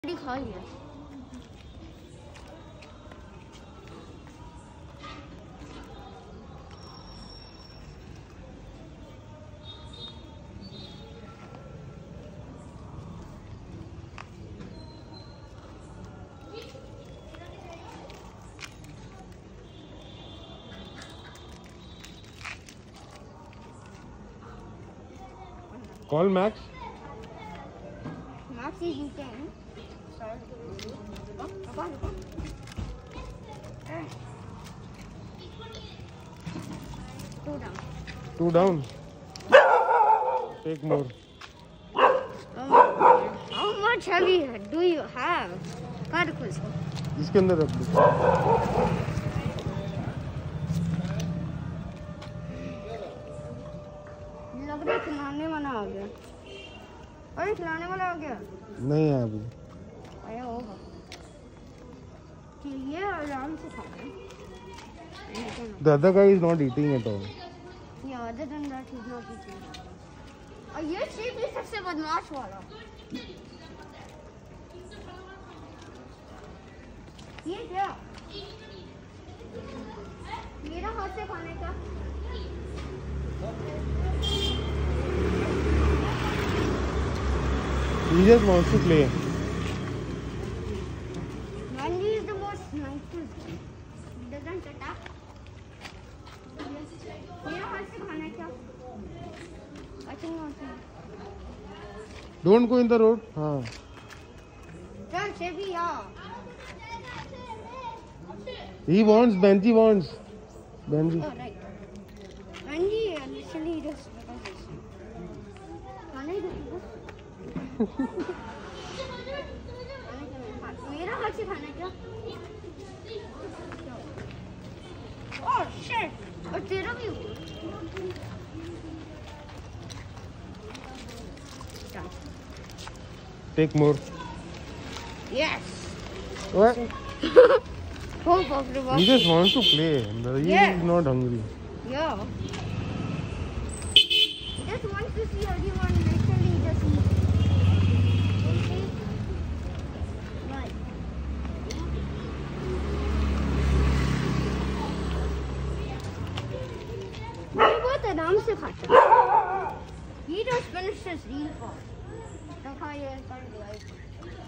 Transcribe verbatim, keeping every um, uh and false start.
खा लिया। Call Max. Max is eating. Sorry. Oh, go on, go on. Two down. Two down. Take more. Oh, how much heavy do you have? काट को इसको. इसके अंदर रख दो. लग रहा है खिलाने वाला आ गया. अरे खिलाने वाला आ गया. नहीं है अभी. आया होगा. ये आराम से खा रहा है. The other guy is not eating at all. Yeah, other than that he's not eating. और ये शेप ही सबसे बदमाश वाला. ये क्या? मेरा हाथ से खाने का. He just wants to play. Mandy is the most nicest. He doesn't attack. मेरा हाथ से खाना क्या? I think not. Don't go in the road. हाँ. Don't say भी यार. He wants. Benji wants. Benji. Oh right. Mandy initially just because खाने ही देती है. मेरा हाथ से खाना क्या? Oh shit! और तेरा भी हुआ. Take more. Yes. What? Go for the He just wants to play. He Yeah. is not hungry. Yeah. He just wants to see everyone literally just eat. Okay. Right. ये बहुत आराम से खाता है. He just finished his real part. देखा ये कर दिया.